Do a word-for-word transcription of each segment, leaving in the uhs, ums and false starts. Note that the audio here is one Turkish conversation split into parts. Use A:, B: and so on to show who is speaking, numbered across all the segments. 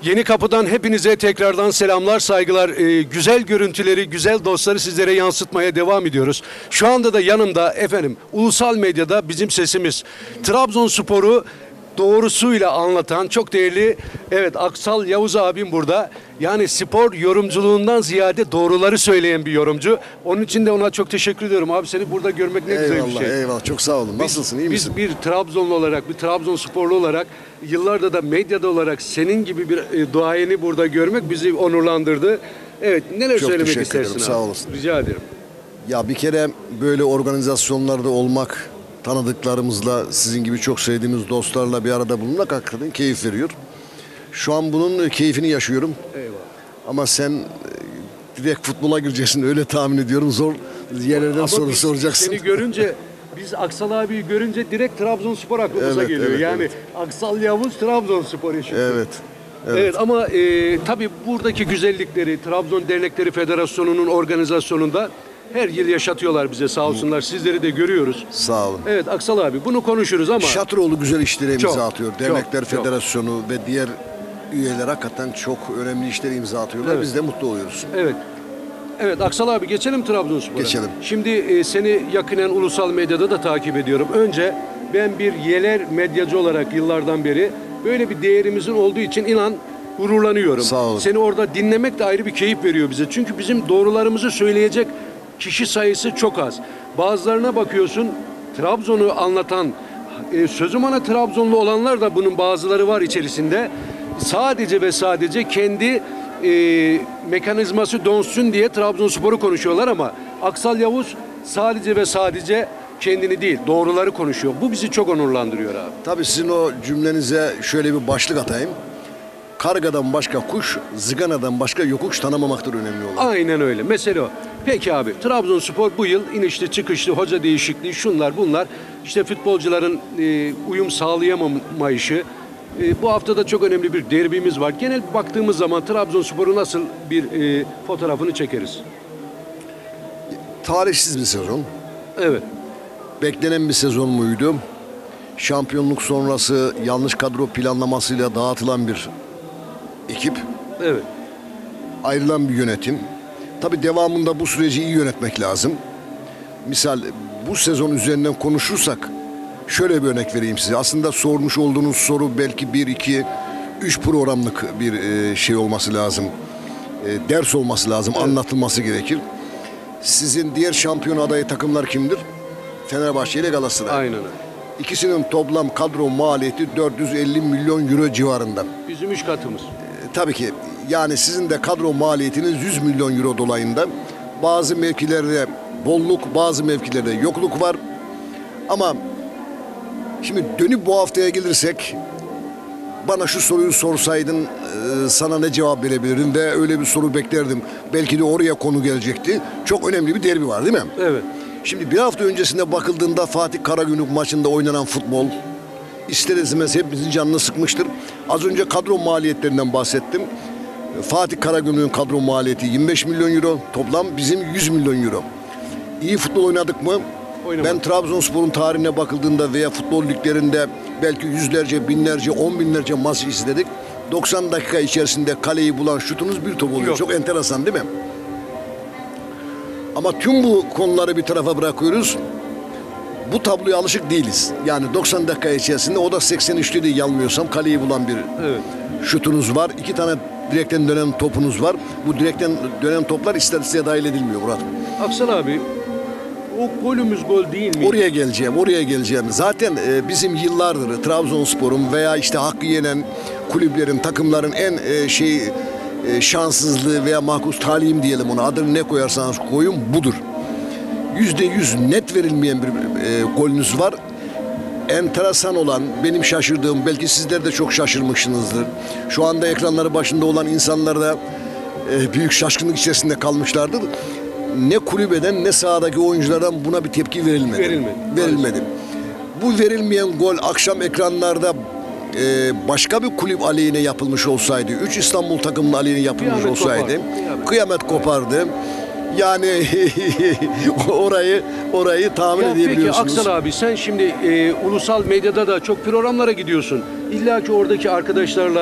A: Yeni Kapı'dan hepinize tekrardan selamlar, saygılar. Ee, güzel görüntüleri, güzel dostları sizlere yansıtmaya devam ediyoruz. Şu anda da yanımda efendim ulusal medyada bizim sesimiz. Trabzonspor'u doğrusuyla anlatan çok değerli, evet, Aksal Yavuz abim burada. Yani spor yorumculuğundan ziyade doğruları söyleyen bir yorumcu. Onun için de ona çok teşekkür ediyorum. Abi seni burada görmek ne
B: eyvallah,
A: güzel bir şey.
B: Eyvallah, çok sağ olun. Nasılsın, iyi
A: biz,
B: misin?
A: Biz bir Trabzonlu olarak, bir Trabzonsporlu olarak yıllarda da medyada olarak senin gibi bir e, duayeni burada görmek bizi onurlandırdı. Evet, neler
B: Çok
A: söylemek
B: teşekkür
A: istersin
B: ederim,
A: abi?
B: sağ olasın.
A: Rica ederim.
B: Ya bir kere böyle organizasyonlarda olmak, tanıdıklarımızla, sizin gibi çok sevdiğimiz dostlarla bir arada bulunmak hakikaten keyif veriyor. Şu an bunun keyfini yaşıyorum.
A: Eyvallah.
B: Ama sen e, direkt futbola gireceksin, öyle tahmin ediyorum. Zor yerlerden
A: Ama
B: soru
A: biz
B: soracaksın.
A: Seni görünce, biz Aksal abiyi görünce direkt Trabzonspor aklımıza
B: Evet,
A: geliyor.
B: evet,
A: Yani
B: evet.
A: Aksal Yavuz Trabzonspor eşi.
B: Evet.
A: Evet.
B: Evet.
A: Ama e, tabii buradaki güzellikleri Trabzon Dernekleri Federasyonu'nun organizasyonunda her yıl yaşatıyorlar bize, sağ olsunlar. Sizleri de görüyoruz.
B: Sağ olun.
A: Evet Aksal abi, bunu konuşuruz ama
B: Şatıroğlu güzel işlere imza
A: Çok,
B: atıyor.
A: çok,
B: Dernekler
A: çok.
B: Federasyonu ve diğer üyeler hakikaten çok önemli işlere imza atıyorlar.
A: Evet.
B: Biz de mutlu oluyoruz.
A: evet. Evet Aksal abi, geçelim Trabzonspor'a.
B: Geçelim.
A: Şimdi e, seni yakinen ulusal medyada da takip ediyorum. Önce ben bir yeler medyacı olarak yıllardan beri böyle bir değerimizin olduğu için inan gururlanıyorum.
B: Sağ olun.
A: Seni orada dinlemek de ayrı bir keyif veriyor bize. Çünkü bizim doğrularımızı söyleyecek kişi sayısı çok az. Bazılarına bakıyorsun, Trabzon'u anlatan, e, sözüm ona Trabzonlu olanlar da bunun bazıları var içerisinde. Sadece ve sadece kendi e, mekanizması dönsün diye Trabzonspor'u konuşuyorlar ama Aksal Yavuz sadece ve sadece kendini değil, doğruları konuşuyor. Bu bizi çok onurlandırıyor abi.
B: Tabii sizin o cümlenize şöyle bir başlık atayım. Kargadan başka kuş, zıganadan başka yokuş tanımamaktır önemli olan.
A: Aynen öyle. Mesele o. Peki abi, Trabzonspor bu yıl inişli çıkışlı, hoca değişikliği, şunlar bunlar. İşte futbolcuların e, uyum sağlayamamayışı. E, bu hafta da çok önemli bir derbimiz var. Genel baktığımız zaman Trabzonspor'u nasıl bir e, fotoğrafını çekeriz?
B: Tarihsiz bir sezon.
A: Evet.
B: Beklenen bir sezon muydu? Şampiyonluk sonrası yanlış kadro planlamasıyla dağıtılan bir ekip.
A: Evet.
B: Ayrılan bir yönetim. Tabii devamında bu süreci iyi yönetmek lazım. Misal bu sezon üzerinden konuşursak şöyle bir örnek vereyim size. Aslında sormuş olduğunuz soru belki bir, iki, üç programlık bir e, şey olması lazım. E, ders olması lazım,
A: Evet.
B: anlatılması gerekir. Sizin diğer şampiyon adayı takımlar kimdir? Fenerbahçe ile Galatasaray.
A: Aynen öyle.
B: İkisinin toplam kadro maliyeti dört yüz elli milyon euro civarında.
A: Bizim üç katımız.
B: Tabii ki yani sizin de kadro maliyetiniz yüz milyon euro dolayında. Bazı mevkilerde bolluk, bazı mevkilerde yokluk var. Ama şimdi dönüp bu haftaya gelirsek, bana şu soruyu sorsaydın e, sana ne cevap verebilirdim ve öyle bir soru beklerdim. Belki de oraya konu gelecekti. Çok önemli bir derbi var değil mi?
A: Evet.
B: Şimdi bir hafta öncesinde bakıldığında Fatih Karagümrük maçında oynanan futbol ister istemez hepimizin canını sıkmıştır. Az önce kadro maliyetlerinden bahsettim. Fatih Karagümrük'ün kadro maliyeti yirmi beş milyon euro. Toplam bizim yüz milyon euro. İyi futbol oynadık mı?
A: Oynamadık.
B: Ben Trabzonspor'un tarihine bakıldığında veya futbol liglerinde belki yüzlerce, binlerce, on binlerce maç izledik. doksan dakika içerisinde kaleyi bulan şutunuz bir top oluyor.
A: Yok.
B: Çok enteresan değil mi? Ama tüm bu konuları bir tarafa bırakıyoruz. Bu tabloya alışık değiliz. Yani doksan dakika içerisinde, o da seksen üçte değil yanılmıyorsam, kaleyi bulan bir
A: Evet.
B: şutunuz var. İki tane direkten dönen topunuz var. Bu direkten dönen toplar istatistiğe dahil edilmiyor Murat.
A: Aksal abi, o golümüz gol değil mi?
B: Oraya geleceğim, oraya geleceğim. Zaten e, bizim yıllardır Trabzonspor'un veya işte hakkı yenen kulüplerin, takımların en e, şey e, şanssızlığı veya mahkus talihim diyelim ona, adını ne koyarsanız koyun budur. Yüzde yüz net verilmeyen bir e, golünüz var. Enteresan olan, benim şaşırdığım, belki sizler de çok şaşırmışsınızdır. Şu anda ekranları başında olan insanlar da e, büyük şaşkınlık içerisinde kalmışlardır. Ne kulübeden ne sahadaki oyunculardan buna bir tepki verilmedi.
A: Verilmedi.
B: Verilmedi. Bu verilmeyen gol akşam ekranlarda e, başka bir kulüp aleyhine yapılmış olsaydı, üç İstanbul takımının aleyhine yapılmış
A: Kıyamet
B: olsaydı,
A: kopardı. Kıyamet.
B: kıyamet kopardı. Yani orayı orayı tahmin
A: Ya peki
B: edebiliyorsunuz.
A: Aksal abi, sen şimdi e, ulusal medyada da çok programlara gidiyorsun. İlla ki oradaki arkadaşlarla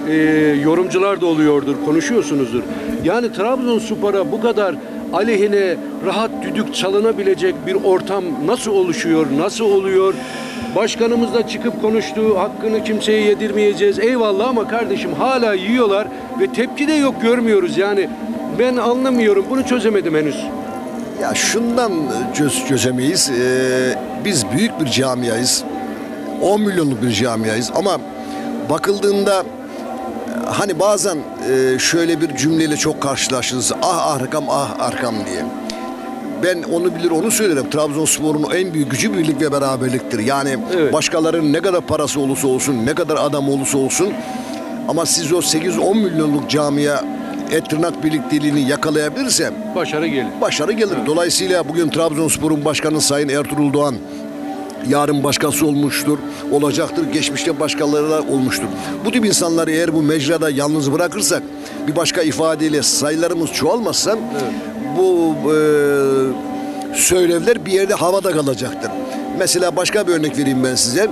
A: e, yorumcular da oluyordur, konuşuyorsunuzdur. Yani Trabzonspor'a bu kadar aleyhine rahat düdük çalınabilecek bir ortam nasıl oluşuyor, nasıl oluyor? Başkanımız da çıkıp konuştu, hakkını kimseye yedirmeyeceğiz. Eyvallah ama kardeşim hala yiyorlar ve tepki de yok, görmüyoruz. Yani ben anlamıyorum, bunu çözemedim henüz.
B: Ya şundan çöz, çözemeyiz. Ee, biz büyük bir camiayız. on milyonluk bir camiayız ama bakıldığında hani bazen e, şöyle bir cümleyle çok karşılaşırız. Ah arkam, ah arkam diye. Ben onu bilir onu söylerim. Trabzonspor'un en büyük gücü birlik ve beraberliktir. Yani
A: Evet.
B: başkalarının ne kadar parası olursa olsun, ne kadar adam olursa olsun ama siz o sekiz on milyonluk camia et tırnak birlikteliğini yakalayabilirse
A: Başarı gelir.
B: başarı gelir. Dolayısıyla bugün Trabzonspor'un başkanı Sayın Ertuğrul Doğan yarın başkası olmuştur, olacaktır, geçmişte başkaları da olmuştur. Bu tip insanları eğer bu mecrada yalnız bırakırsak, bir başka ifadeyle sayılarımız çoğalmazsa
A: Evet.
B: bu e, söylevler bir yerde havada kalacaktır. Mesela başka bir örnek vereyim ben size. E,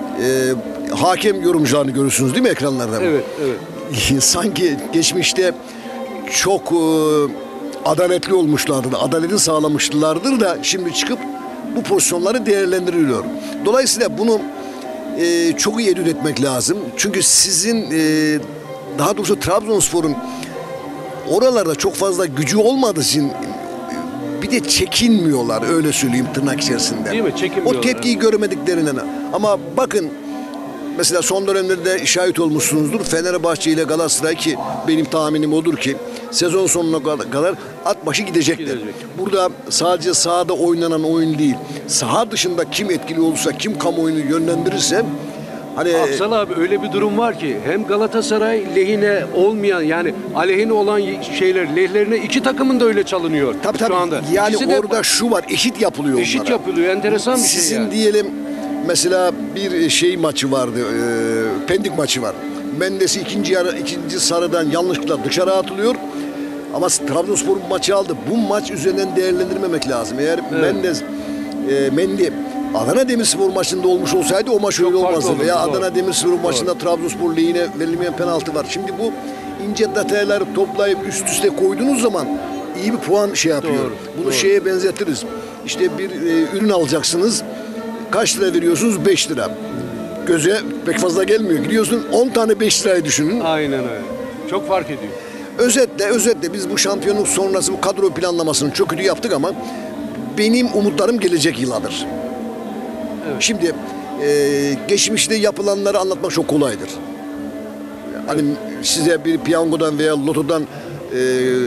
B: hakem yorumcularını görürsünüz değil mi ekranlarda?
A: Evet, evet.
B: Sanki geçmişte çok e, adaletli olmuşlardır, adaleti sağlamışlardır da şimdi çıkıp bu pozisyonları değerlendiriliyor. Dolayısıyla bunu e, çok iyi edit etmek lazım. Çünkü sizin e, daha doğrusu Trabzonspor'un oralarda çok fazla gücü olmadığı için bir de çekinmiyorlar, öyle söyleyeyim tırnak içerisinde.
A: Değil mi? Çekinmiyorlar.
B: O tepkiyi görmediklerinden. Ama bakın mesela son dönemlerde şahit olmuşsunuzdur. Fenerbahçe ile Galatasaray, ki benim tahminim odur ki sezon sonuna kadar at başı gidecekler.
A: Gidecek.
B: Burada sadece sahada oynanan oyun değil, saha dışında kim etkili olursa, kim kamuoyunu yönlendirirse hani
A: Aksal abi öyle bir durum var ki hem Galatasaray lehine olmayan, yani aleyhine olan şeyler lehlerine iki takımın da öyle çalınıyor
B: tabii tabii
A: şu anda.
B: yani
A: İkisi de
B: orada şu var, eşit yapılıyor
A: eşit
B: onlara.
A: yapılıyor. Enteresan bir şey
B: Sizin
A: yani.
B: diyelim mesela bir şey maçı vardı, e, Pendik maçı var. Mendes ikinci yarı, ikinci sarıdan yanlışlıkla dışarı atılıyor. Ama Trabzonspor bu maçı aldı. Bu maç üzerinden değerlendirmemek lazım. Eğer
A: Evet.
B: Mendes, e, Mendy Adana Demirspor maçında olmuş olsaydı o maç
A: Çok
B: öyle
A: farklı
B: olmazdı.
A: olurdu,
B: Veya
A: doğru.
B: Adana Demirspor maçında Trabzonspor lehine verilmeyen penaltı var. Şimdi bu ince detayları toplayıp üst üste koyduğunuz zaman iyi bir puan şey yapıyor.
A: Doğru,
B: Bunu
A: doğru.
B: şeye benzetiriz. İşte bir e, ürün alacaksınız. Kaç lira veriyorsunuz? beş lira. Göze pek fazla gelmiyor. Gidiyorsun on tane beş lirayı düşünün.
A: Aynen öyle. Çok fark ediyor.
B: Özetle özetle biz bu şampiyonluk sonrası bu kadro planlamasını çok kötü yaptık ama benim umutlarım gelecek yıladır.
A: Evet.
B: Şimdi e, geçmişte yapılanları anlatmak çok kolaydır. Hani size bir piyangodan veya lotodan e,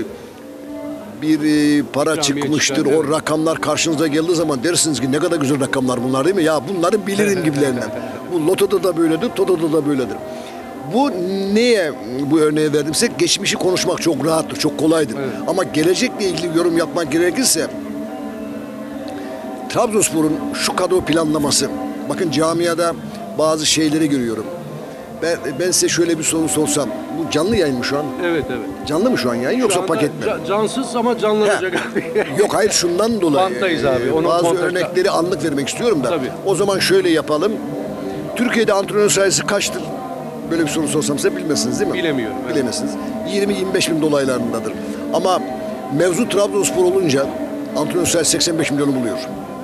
B: bir e, para
A: İkramiye
B: çıkmıştır.
A: çıkar,
B: O
A: evet.
B: rakamlar karşınıza geldiği zaman dersiniz ki ne kadar güzel rakamlar bunlar değil mi? Ya bunları bilirim gibilerinden. Bu lotoda da böyledir, totoda da böyledir. Bu neye bu örneği verdimse geçmişi konuşmak çok rahattır, çok kolaydır.
A: Evet.
B: Ama gelecekle ilgili yorum yapmak gerekirse Trabzonspor'un şu kadro planlaması, bakın camiada bazı şeyleri görüyorum. Ben, ben size şöyle bir soru sorsam, bu canlı yayın mı şu an?
A: Evet evet.
B: Canlı mı şu an yayın
A: Şu
B: yoksa
A: anda
B: paket mi?
A: ca- cansız ama canlanacak abi.
B: Yok hayır şundan dolayı.
A: Banttayız abi,
B: e,
A: onun
B: bazı
A: montajda.
B: örnekleri anlık vermek istiyorum da.
A: Tabii.
B: O zaman şöyle yapalım. Türkiye'de antrenör sayısı kaçtır? Böyle bir soru sorsam size bilmezsiniz değil mi?
A: Bilemiyorum, evet.
B: Bilemezsiniz. yirmi yirmi beş bin dolaylarındadır. Ama mevzu Trabzonspor olunca antrenör sayısı seksen beş milyonu buluyor.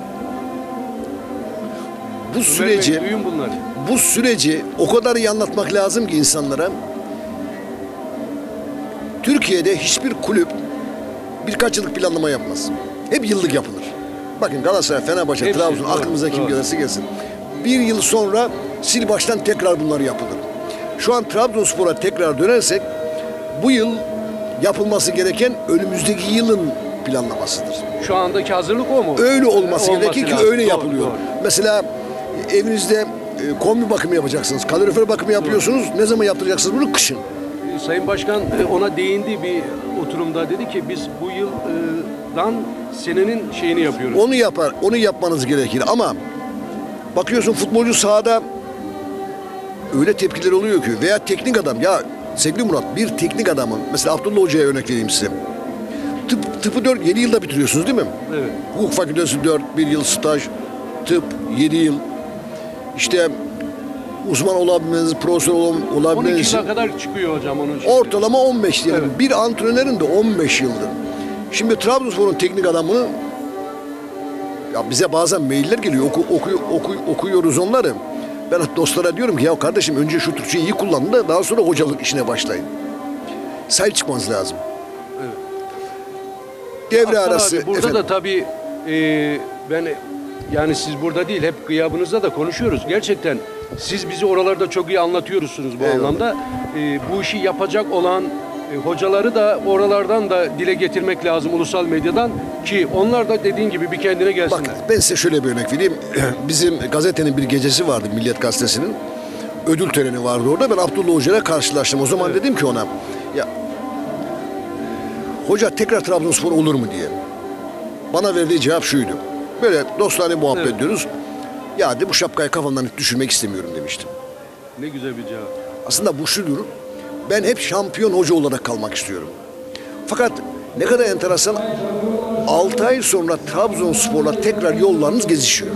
B: Bu süreci
A: Ömer Bey, duyun bunları.
B: bu süreci o kadar iyi anlatmak lazım ki insanlara. Türkiye'de hiçbir kulüp birkaç yıllık planlama yapmaz. Hep yıllık yapılır. Bakın Galatasaray, Fenerbahçe,
A: Hepsi,
B: Trabzon,
A: doğru,
B: aklımıza kim
A: doğru.
B: gelirse gelsin. Bir yıl sonra sil baştan tekrar bunlar yapılır. Şu an Trabzonspor'a tekrar dönersek bu yıl yapılması gereken önümüzdeki yılın planlamasıdır.
A: Şu andaki hazırlık o mu?
B: Öyle olması,
A: Olması
B: gerekir ki
A: lazım.
B: öyle
A: Doğru,
B: yapılıyor.
A: doğru.
B: Mesela evinizde e, kombi bakımı yapacaksınız, kalorifer bakımı yapıyorsunuz. Ne zaman yaptıracaksınız bunu? Kışın.
A: Sayın Başkan e, ona değindi bir oturumda, dedi ki biz bu yıldan senenin şeyini yapıyoruz.
B: Onu yapar, onu yapmanız gerekir ama bakıyorsun futbolcu sahada öyle tepkiler oluyor ki veya teknik adam, ya sevgili Murat, bir teknik adamın mesela Abdullah Hoca'ya örnek vereyim size. Tıp, tıpı dört yedi yılda bitiriyorsunuz değil mi?
A: Evet.
B: Hukuk fakültesi dört bir yıl staj, tıp yedi yıl. İşte uzman olabilmeniz, profesyonel ol-
A: on
B: olabilmeniz
A: iki
B: için
A: yıla kadar çıkıyor hocam onun için.
B: ortalama on beş diyelim.
A: Evet.
B: Bir antrenörün de on beş yıldır. Şimdi Trabzonspor'un teknik adamını ya bize bazen mailler geliyor. Oku, oku, oku, okuyoruz onları. Ben dostlara diyorum ki ya kardeşim önce şu Türkçeyi iyi kullanın da daha sonra hocalık işine başlayın. Sahip çıkmanız lazım.
A: Evet.
B: Devre
A: Aslan
B: arası.
A: abi, burada
B: efendim,
A: da tabii e, ben yani siz burada değil hep gıyabınızda da konuşuyoruz. Gerçekten siz bizi oralarda çok iyi anlatıyorsunuz bu
B: Eyvallah.
A: anlamda. E, bu işi yapacak olan e, hocaları da oralardan da dile getirmek lazım ulusal medyadan ki onlar da dediğin gibi bir kendine gelsinler.
B: Bak ben size şöyle bir örnek vereyim. Bizim gazetenin bir gecesi vardı, Milliyet Gazetesi'nin. Ödül töreni vardı orada. Ben Abdullah Hoca'yla karşılaştım. O zaman
A: Evet.
B: dedim ki ona ya hoca tekrar Trabzonspor olur mu diye. Bana verdiği cevap şuydu. Böyle dostane muhabbet
A: Evet.
B: ediyoruz. Ya de bu şapkayı kafamdan hiç düşürmek istemiyorum demiştim.
A: Ne güzel bir cevap.
B: Aslında bu şudur. Ben hep şampiyon hoca olarak kalmak istiyorum. Fakat ne kadar enteresan altı ay sonra Trabzonspor'la tekrar yollarınız gezişiyor.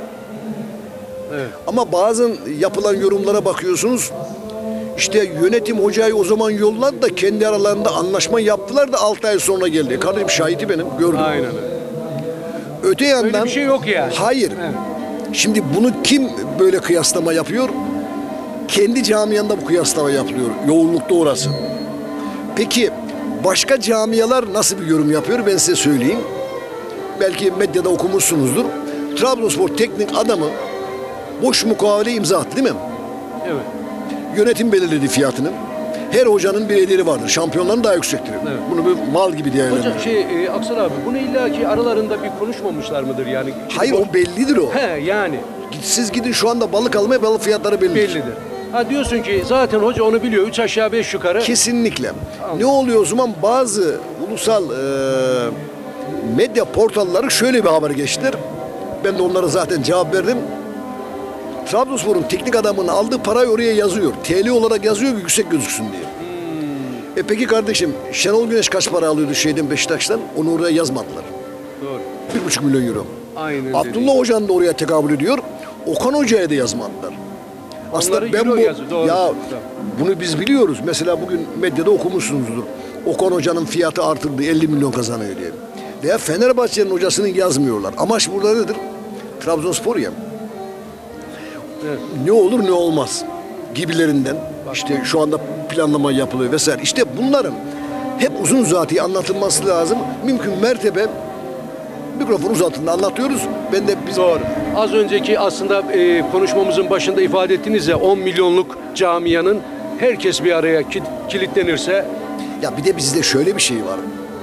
A: Evet.
B: Ama bazen yapılan yorumlara bakıyorsunuz. İşte yönetim hocayı o zaman yolladı da kendi aralarında anlaşma yaptılar da altı ay sonra geldi. Kardeşim şahidi benim gördüm.
A: Aynen öyle.
B: Öte yandan
A: Öyle bir şey yok yani.
B: hayır.
A: Evet.
B: Şimdi bunu kim böyle kıyaslama yapıyor? Kendi camianda bu kıyaslama yapılıyor. Yoğunlukta orası. Peki başka camialar nasıl bir yorum yapıyor ben size söyleyeyim. Belki medyada okumuşsunuzdur. Trabzonspor teknik adamı boş mukavele imza attı değil mi?
A: Evet.
B: Yönetim belirledi fiyatını. Her hocanın bir ederi vardır. Şampiyonların daha yüksektir.
A: Evet.
B: Bunu bir mal gibi değerlendiriyor.
A: Hocam şey e, Aksel abi bunu illaki aralarında bir konuşmamışlar mıdır yani? Çünkü
B: Hayır
A: o-
B: o bellidir o.
A: He yani
B: Siz gidin şu anda balık almaya balık fiyatları bellidir.
A: bellidir. Ha diyorsun ki zaten hoca onu biliyor. Üç aşağı beş yukarı.
B: Kesinlikle. Ne oluyor o zaman bazı ulusal e, medya portalları şöyle bir haber geçtiler. Ben de onlara zaten cevap verdim. Trabzonspor'un teknik adamının aldığı parayı oraya yazıyor. T L olarak yazıyor ki yüksek gözüksün diye.
A: Hmm.
B: E peki kardeşim Şenol Güneş kaç para alıyordu şeyden Beşiktaş'tan? Onu oraya yazmadılar.
A: Doğru.
B: Bir buçuk milyon euro.
A: Aynen
B: Abdullah
A: dediğin.
B: Hoca'nın da oraya tekabül ediyor. Okan Hoca'ya da yazmadılar.
A: Onları euro yazıyor, doğru.
B: ya
A: Tamam.
B: bunu biz biliyoruz. Mesela bugün medyada okumuşsunuzdur. Okan Hoca'nın fiyatı artırdı elli milyon kazanıyor diye. Veya Fenerbahçe'nin hocasını yazmıyorlar. Amaç burada nedir? Trabzonspor ya.
A: Evet.
B: Ne olur ne olmaz gibilerinden. İşte şu anda planlama yapılıyor vesaire. İşte bunların hep uzun uzatıyı anlatılması lazım. Mümkün mertebe mikrofon uzatında anlatıyoruz. Ben de biz
A: Doğru. Az önceki aslında e, konuşmamızın başında ifade ettiniz ya on milyonluk camianın herkes bir araya ki- kilitlenirse
B: Ya bir de bizde şöyle bir şey var.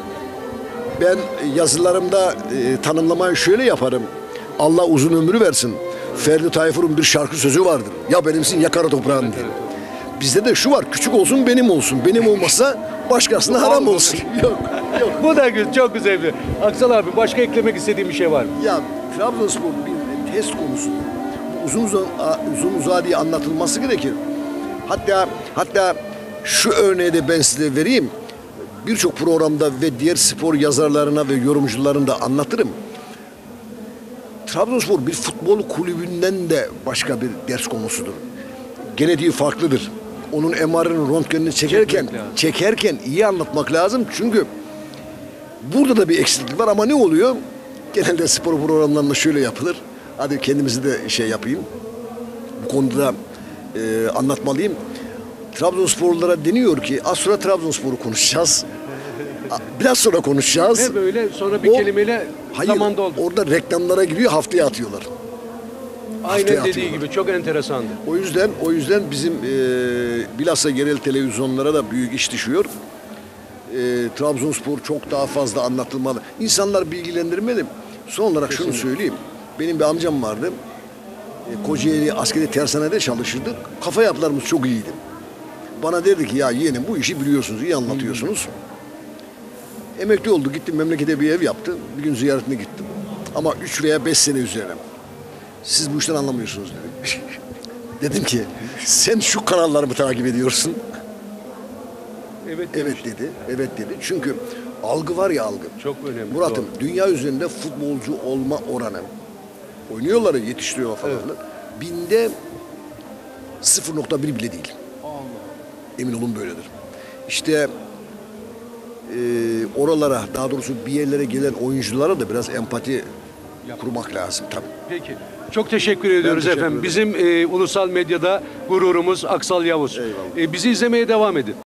B: Ben yazılarımda e, tanımlamayı şöyle yaparım. Allah uzun ömrü versin. Ferdi Tayfur'un bir şarkı sözü vardır. Ya benimsin ya kara toprağın diye. Bizde de şu var. Küçük olsun benim olsun. Benim olmasa başkasına haram olsun. Yok. Yok.
A: bu da gü- çok güzel bir. Aksel abi başka eklemek istediğim bir şey var mı?
B: Ya Trabzonspor bir test konusu. Bu uzun uzun uzun uzağa diye anlatılması gerekir. Hatta hatta şu örneği de ben size vereyim. Birçok programda ve diğer spor yazarlarına ve yorumcularına da anlatırım. Trabzonspor bir futbol kulübünden de başka bir ders konusudur. Genetiği farklıdır. Onun M R'ını, röntgenini çekerken,
A: Çekmek lazım.
B: çekerken iyi anlatmak lazım. Çünkü burada da bir eksiklik var ama ne oluyor? Genelde spor programlarında şöyle yapılır. Hadi kendimizi de şey yapayım. Bu konuda e, anlatmalıyım. Trabzonsporlulara deniyor ki az sonra Trabzonspor'u konuşacağız. Biraz sonra konuşacağız.
A: Ve böyle sonra bir
B: O-
A: kelimeyle
B: Hayır,
A: zamanda oldu.
B: orada reklamlara giriyor, haftaya atıyorlar.
A: Aynen
B: haftaya
A: dediği
B: atıyorlar.
A: gibi çok enteresandı.
B: O yüzden o yüzden bizim e, bilhassa yerel televizyonlara da büyük iş düşüyor. E, Trabzonspor çok daha fazla anlatılmalı. İnsanlar bilgilendirmeli. Son olarak şunu söyleyeyim. Benim bir amcam vardı. E, Kocaeli askeri tersanede çalışırdık. Kafa yapılarımız çok iyiydi. Bana derdi ki ya yeğenim bu işi biliyorsunuz, iyi anlatıyorsunuz. Emekli oldu, gittim memlekete bir ev yaptı. Bir gün ziyaretine gittim. Ama üç veya beş sene üzerine. Siz bu işten anlamıyorsunuz dedi. Dedim ki sen şu kanalları mı takip ediyorsun?
A: Evet,
B: Evet dedi. Evet dedi. Çünkü algı var ya algı.
A: Çok önemli.
B: Murat'ım
A: doğru.
B: dünya üzerinde futbolcu olma oranı oynuyorlar ya yetiştiriyorlar falan.
A: Evet.
B: Binde sıfır nokta bir bile değil. Emin olun böyledir. İşte e, oralara, daha doğrusu bir yerlere gelen oyunculara da biraz empati kurmak lazım tabii.
A: Peki. Çok teşekkür ediyoruz
B: teşekkür
A: efendim.
B: ederim.
A: Bizim e, ulusal medyada gururumuz Aksal Yavuz.
B: Eyvallah.
A: E, bizi izlemeye devam edin.